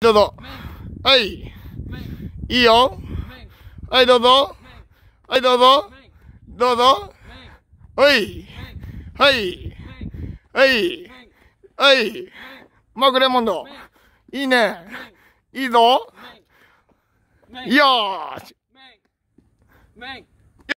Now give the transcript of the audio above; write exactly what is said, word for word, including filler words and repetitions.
どうぞ。はい。いいよ。はい、どうぞ。はい、どうぞ。どうぞ。はい。はい。はい。はい。マークレモンド。いいね。いいぞ。よーし。